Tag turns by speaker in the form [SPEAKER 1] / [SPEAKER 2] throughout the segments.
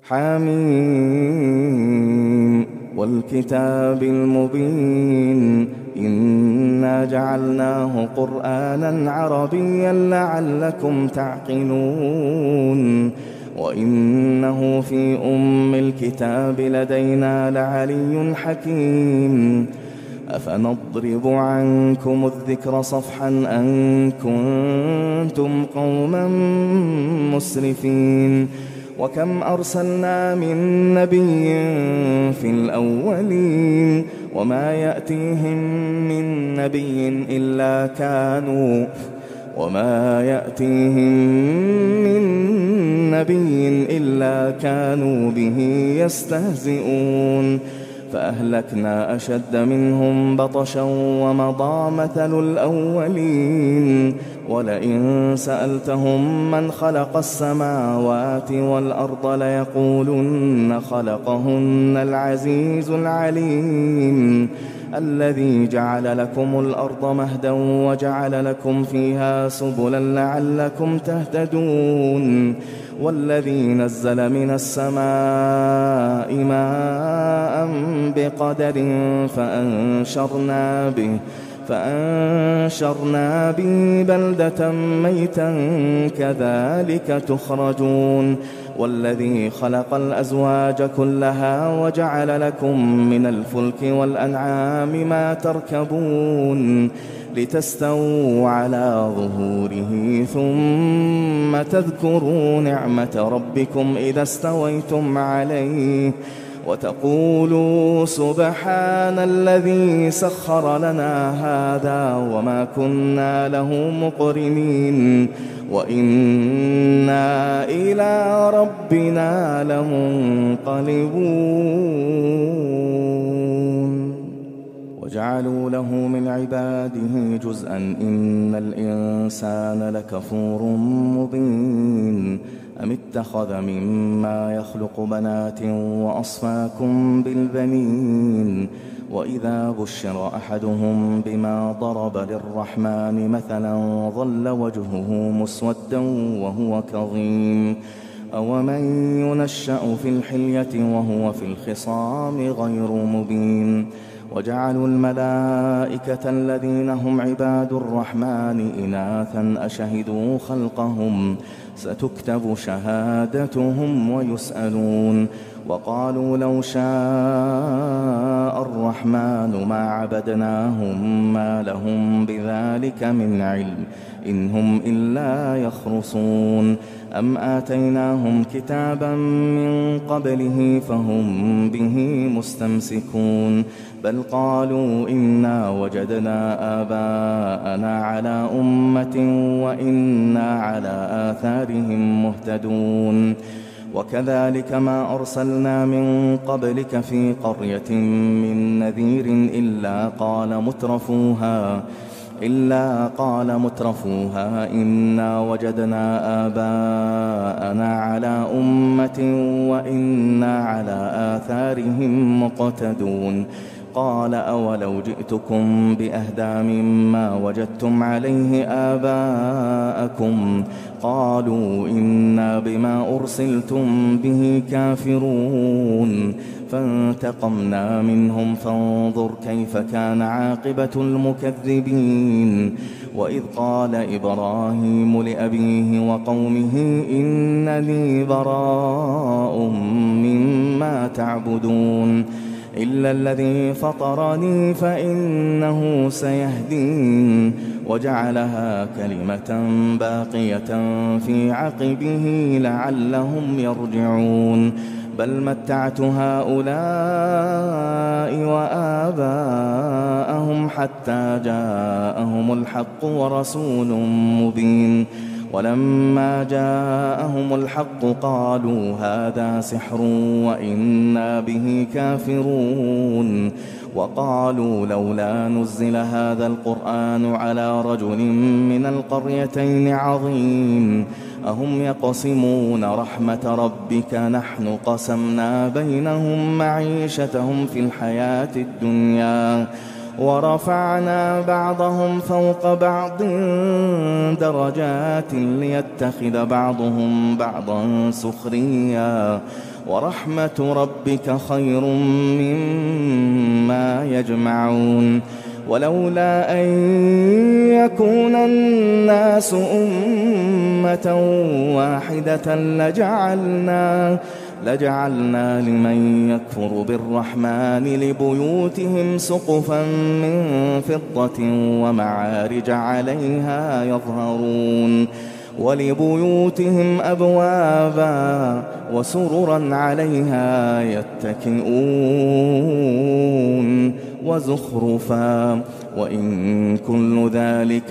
[SPEAKER 1] حميم والكتاب المبين إنا جعلناه قرآنا عربيا لعلكم تعقلون وإنه في أم الكتاب لدينا لعلي حكيم أفنضرب عنكم الذكر صفحا أن كنتم قوما مسرفين وكم أرسلنا من نبي في الأولين وما يأتيهم من نبي إلا كانوا به يستهزئون فأهلكنا أشد منهم بطشا ومضى مثل الأولين ولئن سألتهم من خلق السماوات والأرض ليقولن خلقهن العزيز العليم الذي جعل لكم الأرض مهدا وجعل لكم فيها سبلا لعلكم تهتدون والذي نزل من السماء ماء بقدر فأنشرنا به بلدة ميتا كذلك تخرجون والذي خلق الأزواج كلها وجعل لكم من الفلك والأنعام ما تركبون لتستووا على ظهوره ثم تذكروا نعمة ربكم إذا استويتم عليه وتقولوا سبحان الذي سخر لنا هذا وما كنا له مقرنين وإنا إلى ربنا لمنقلبون وجعلوا له من عباده جزءا إن الإنسان لكفور مبين أم اتخذ مما يخلق بنات وأصفاكم بالبنين وإذا بشر أحدهم بما ضرب للرحمن مثلا ظل وجهه مسودا وهو كظيم أومن ينشأ في الحلية وهو في الخصام غير مبين وجعلوا الملائكة الذين هم عباد الرحمن إناثا أشهدوا خلقهم ستكتب شهادتهم ويسألون وقالوا لو شاء الرحمن ما عبدناهم ما لهم بذلك من علم إن هم إلا يخرصون أم آتيناهم كتابا من قبله فهم به مستمسكون بل قالوا إنا وجدنا آباءنا على أمة وإنا على آثارهم مهتدون وكذلك ما أرسلنا من قبلك في قرية من نذير إلا قال مترفوها إنا وجدنا آباءنا على أمة وإنا على آثارهم مقتدون قال أولو جئتكم بأهدى مما وجدتم عليه آباءكم قالوا إنا بما أرسلتم به كافرون فانتقمنا منهم فانظر كيف كان عاقبة المكذبين وإذ قال إبراهيم لأبيه وقومه إنني براء مما تعبدون إلا الذي فطرني فإنه سيهدين وجعلها كلمة باقية في عقبه لعلهم يرجعون بل متعت هؤلاء وآباءهم حتى جاءهم الحق ورسول مبين ولما جاءهم الحق قالوا هذا سحر وإنا به كافرون وقالوا لولا نزل هذا القرآن على رجل من القريتين عظيم أهم يقسمون رحمة ربك نحن قسمنا بينهم معيشتهم في الحياة الدنيا ورفعنا بعضهم فوق بعض درجات ليتخذ بعضهم بعضا سخريا ورحمة ربك خير مما يجمعون ولولا أن يكون الناس أمة واحدة لجعلنا لمن يكفر بالرحمن لبيوتهم سقفا من فضة ومعارج عليها يظهرون ولبيوتهم أبوابا وسررا عليها يتكئون وزخرفا وإن كل ذلك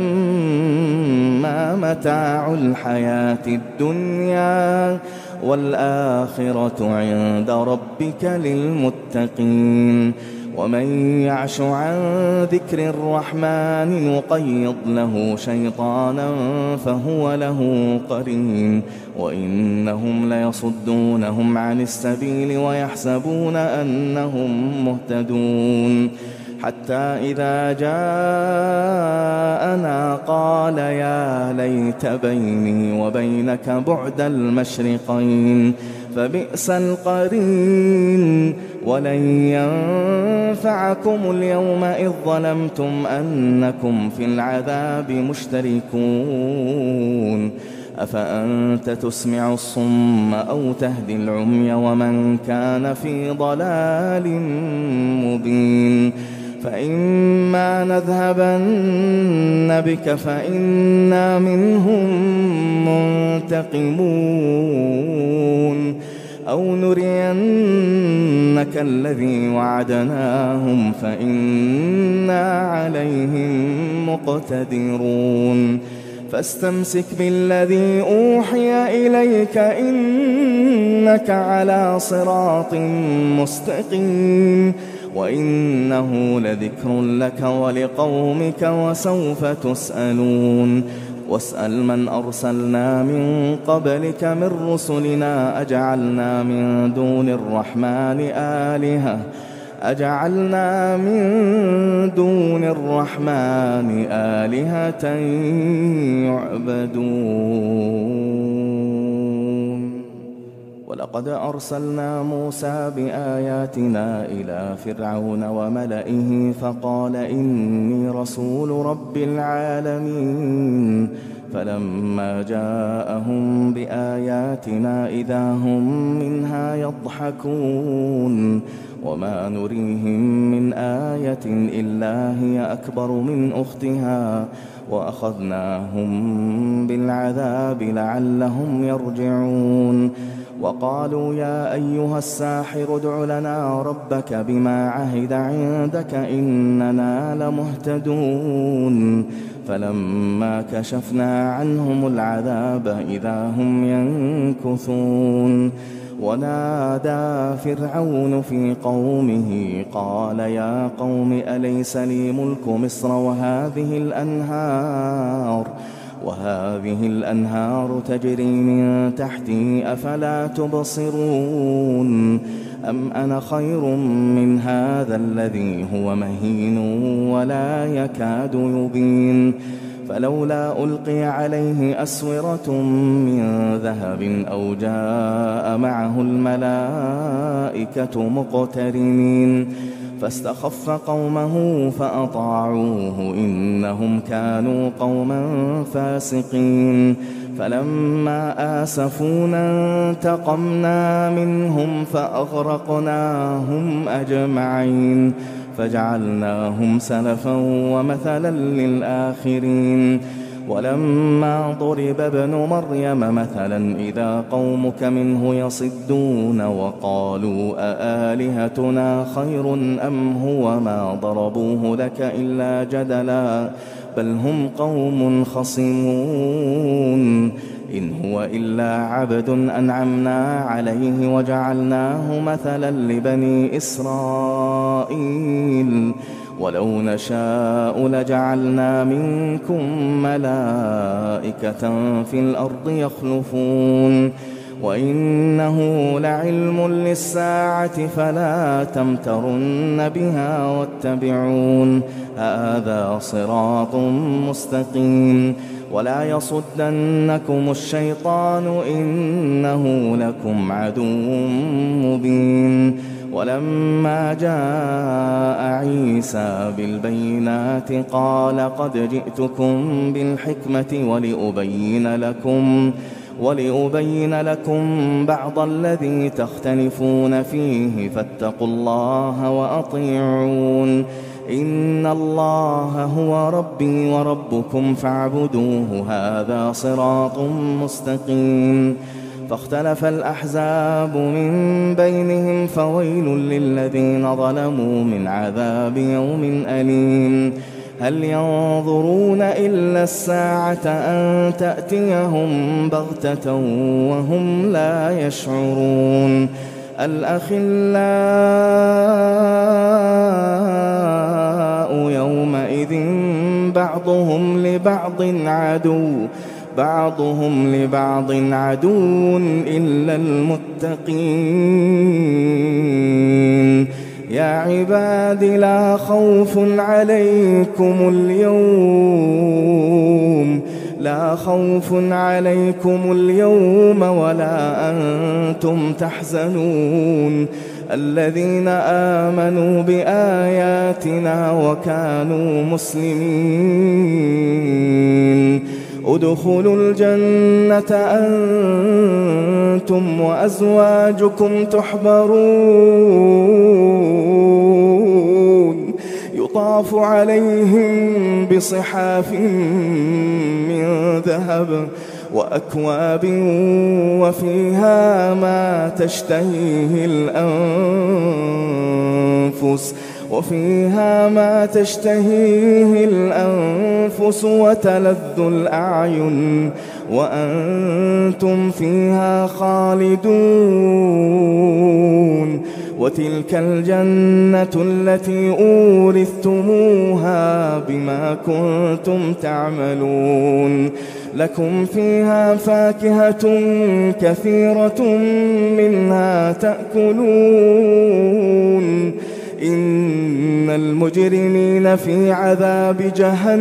[SPEAKER 1] لما متاع الحياة الدنيا والآخرة عند ربك للمتقين ومن يعش عن ذكر الرحمن نقيض له شيطانا فهو له قرين وإنهم ليصدونهم عن السبيل ويحسبون أنهم مهتدون حتى إذا جاءنا قال يا ليت بيني وبينك بعد المشرقين فبئس القرين ولن ينفعكم اليوم إذ ظلمتم أنكم في العذاب مشتركون أفأنت تسمع الصم أو تهدي العمي ومن كان في ضلال مبين فإما نذهبن بك فإنا منهم منتقمون أو نرينك الذي وعدناهم فإنا عليهم مقتدرون فاستمسك بالذي أوحي إليك إنك على صراط مستقيم وإنه لذكر لك ولقومك وسوف تسألون واسأل من أرسلنا من قبلك من رسلنا أجعلنا من دون الرحمن آلهة يعبدون ولقد أرسلنا موسى بآياتنا إلى فرعون وملئه فقال إني رسول رب العالمين فلما جاءهم بآياتنا إذا هم منها يضحكون وما نريهم من آية إلا هي أكبر من أختها وأخذناهم بالعذاب لعلهم يرجعون وقالوا يا أيها الساحر ادع لنا ربك بما عهد عندك إننا لمهتدون فلما كشفنا عنهم العذاب إذا هم ينكثون ونادى فرعون في قومه قال يا قوم أليس لي ملك مصر وهذه الأنهار تجري من تحتي أفلا تبصرون أم أنا خير من هذا الذي هو مهين ولا يكاد يبين فلولا ألقي عليه أسورة من ذهب أو جاء معه الملائكة مقترنين فاستخف قومه فأطاعوه إنهم كانوا قوما فاسقين فلما آسفونا انتقمنا منهم فأغرقناهم أجمعين فجعلناهم سلفا ومثلا للآخرين ولما ضرب ابن مريم مثلا إذا قومك منه يصدون وقالوا أآلهتنا خير أم هو ما ضربوه لك إلا جدلا بل هم قوم خصمون إن هو إلا عبد أنعمنا عليه وجعلناه مثلا لبني إسرائيل ولو نشاء لجعلنا منكم ملائكة في الأرض يخلفون وإنه لعلم للساعة فلا تمترن بها واتبعون هذا صراط مستقيم ولا يصدنكم الشيطان إنه لكم عدو مبين. ولما جاء عيسى بالبينات قال قد جئتكم بالحكمة ولأبين لكم بعض الذي تختلفون فيه فاتقوا الله وأطيعون. إن الله هو ربي وربكم فاعبدوه هذا صراط مستقيم. فاختلف الأحزاب من بينهم فويل للذين ظلموا من عذاب يوم أليم. هل ينظرون إلا الساعة أن تأتيهم بغتة وهم لا يشعرون. الأخلاء يومئذ بعضهم لبعض عدو إلا المتقين. يا عباد لا خوف عليكم اليوم ولا أنتم تحزنون الذين آمنوا بآياتنا وكانوا مسلمين. ادخلوا الجنة أنتم وأزواجكم تحبرون يطاف عليهم بصحاف من ذهب وأكواب وفيها ما تشتهيه الأنفس وتلذ الأعين وأنتم فيها خالدون. وتلك الجنة التي أورثتموها بما كنتم تعملون. لكم فيها فاكهة كثيرة منها تأكلون. إن المجرمين في عذاب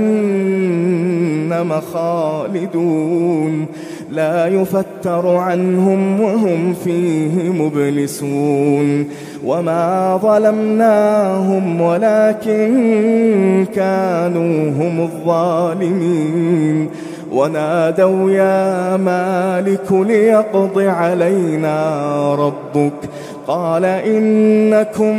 [SPEAKER 1] جهنم خالدون لا يفتر عنهم وهم فيه مبلسون. وما ظلمناهم ولكن كانوا هم الظالمين. ونادوا يا مالك ليقض علينا ربك قال إنكم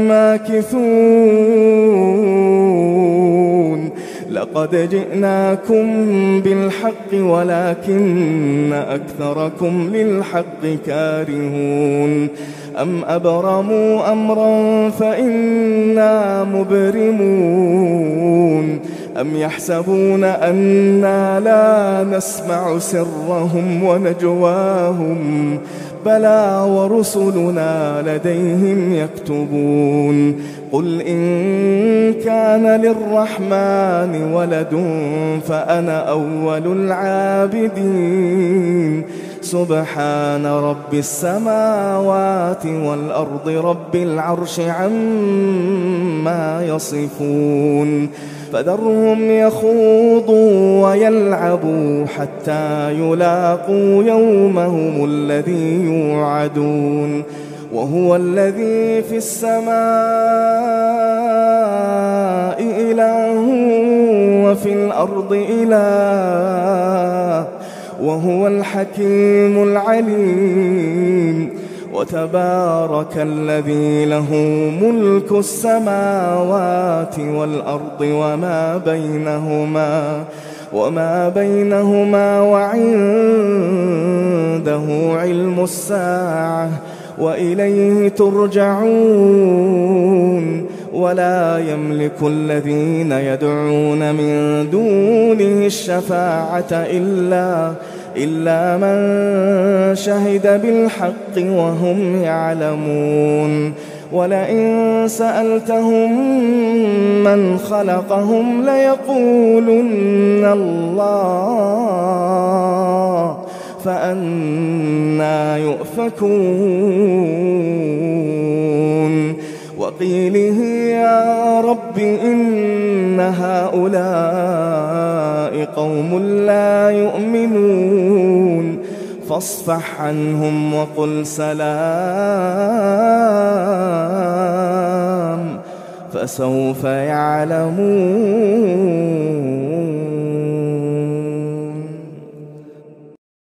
[SPEAKER 1] ماكثون. لقد جئناكم بالحق ولكن أكثركم للحق كارهون. أم أبرموا أمرا فإنا مبرمون. أم يحسبون أنا لا نسمع سرهم ونجواهم بلى ورسلنا لديهم يكتبون. قل إن كان للرحمن ولد فأنا أول العابدين. سبحان رب السماوات والأرض رب العرش عما يصفون. فذرهم يخوضوا ويلعبوا حتى يلاقوا يومهم الذي يوعدون. وهو الذي في السماء إله وفي الأرض إله وهو الحكيم العليم. وتبارك الذي له ملك السماوات والأرض وما بينهما وعنده علم الساعة وإليه ترجعون. ولا يملك الذين يدعون من دونه الشفاعة إلا من شهد بالحق وهم يعلمون. ولئن سألتهم من خلقهم ليقولن الله فأنى يؤفكون. وقيله يا رب إن هؤلاء هؤلاء قوم لا يؤمنون فاصفح عنهم وقل سلام فسوف يعلمون.